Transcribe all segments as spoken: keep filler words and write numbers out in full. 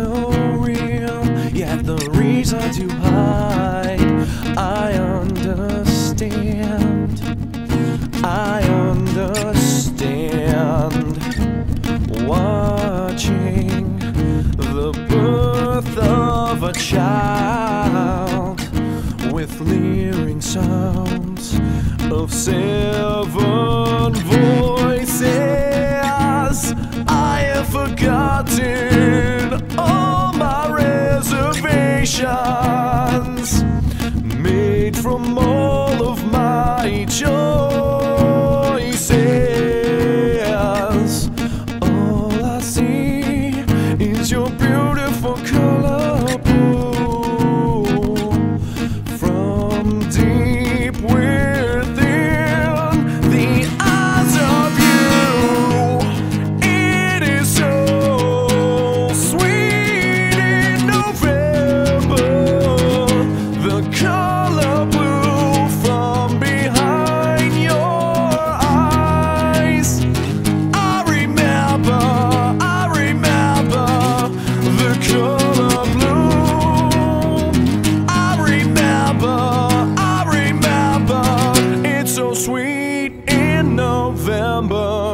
so real, yet the reason to hide. I understand, I understand. Watching the birth of a child with leering sounds of seven voices. I have forgotten all my reservations, made from all of my choices. All I see is your beautiful color blue from deep within the eyes of you. It is so sweet in November, the color blue from behind your eyes. I remember, I remember the color blue. I remember, I remember, it's so sweet in November.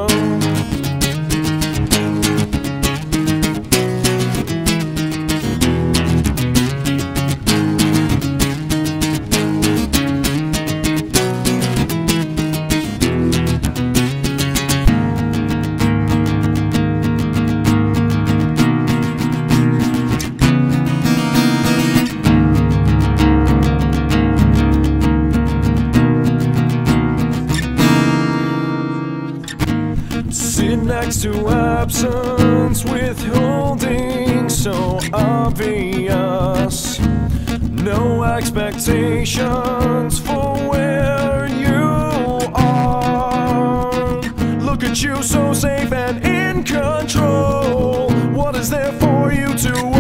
Sit next to absence, withholding so obvious. No expectations for where you are. Look at you, so safe and in control. What is there for you to